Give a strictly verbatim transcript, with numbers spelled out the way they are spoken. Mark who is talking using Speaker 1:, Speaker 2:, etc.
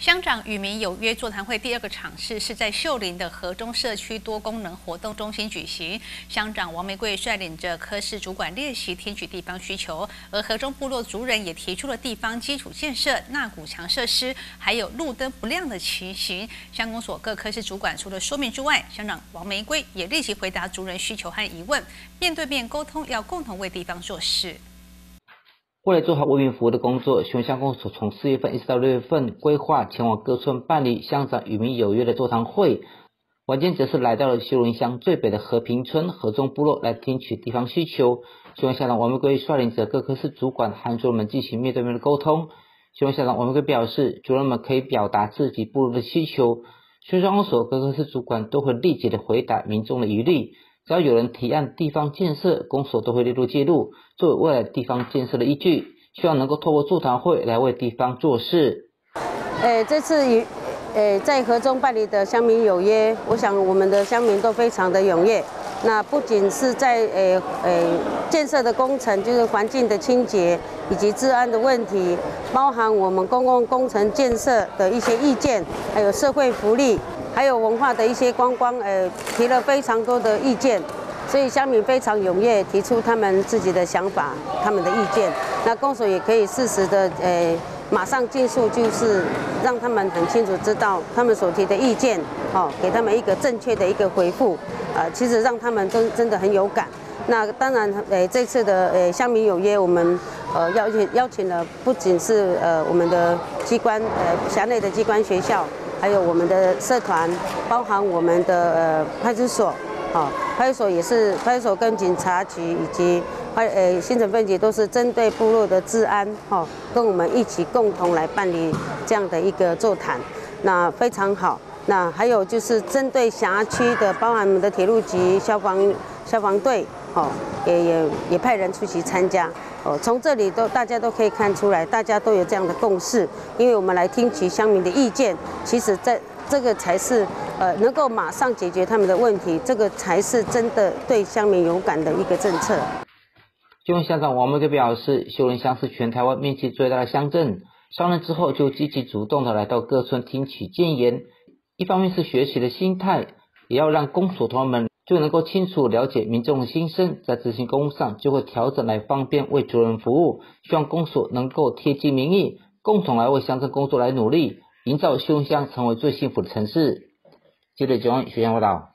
Speaker 1: 乡长与民有约座谈会第二个场次是在秀林的河中社区多功能活动中心举行。乡长王玫瑰率领着科室主管列席听取地方需求，而河中部落族人也提出了地方基础建设、纳谷墙设施，还有路灯不亮的情形。乡公所各科室主管除了说明之外，乡长王玫瑰也立即回答族人需求和疑问，面对面沟通，要共同为地方做事。
Speaker 2: 为了做好为民服务的工作，雄乡公所从四月份一直到六月份规划前往各村办理乡长与民有约的座谈会。晚间则是来到了秀林乡最北的和平村河中部落来听取地方需求。雄乡长王玫瑰率领着各科室主管和族人们进行面对面的沟通。雄乡长王玫瑰表示，族人们可以表达自己部落的需求，雄乡公所各科室主管都会立即的回答民众的疑虑。只要有人提案地方建设，公所都会列入介入，作为未来地方建设的依据，希望能够透过座谈会来为地方做事。
Speaker 3: 呃，这次与呃在河中办理的乡民有约，我想我们的乡民都非常的踊跃。那不仅是在呃呃建设的工程，就是环境的清洁以及治安的问题，包含我们公共工程建设的一些意见，还有社会福利。还有文化的一些观光，呃，提了非常多的意见，所以乡民非常踊跃提出他们自己的想法、他们的意见。那公所也可以适时的，呃，马上尽速，就是让他们很清楚知道他们所提的意见，哦，给他们一个正确的一个回复，呃，其实让他们真真的很有感。那当然，呃，这次的呃乡民有约，我们呃邀请邀请了不仅是呃我们的机关，呃辖内的机关学校。还有我们的社团，包含我们的呃派出所，好、哦，派出所也是派出所跟警察局以及派呃新城分局都是针对部落的治安，哈、哦，跟我们一起共同来办理这样的一个座谈，那非常好。那还有就是针对辖区的，包含我们的铁路局、消防消防队，哦，也也也派人出席参加。哦，从这里都大家都可以看出来，大家都有这样的共识，因为我们来听取乡民的意见，其实在这个才是呃能够马上解决他们的问题，这个才是真的对乡民有感的一个政策。
Speaker 2: 秀林乡长王玫瑰表示，秀林乡是全台湾面积最大的乡镇，上任之后就积极主动的来到各村听取建言，一方面是学习的心态，也要让公所同仁们就能够清楚了解民众的心声，在执行公务上就会调整来方便为族人服务，希望公所能够贴近民意，共同来为乡镇工作来努力，营造秀林乡成为最幸福的城市。记者九安徐阳报道。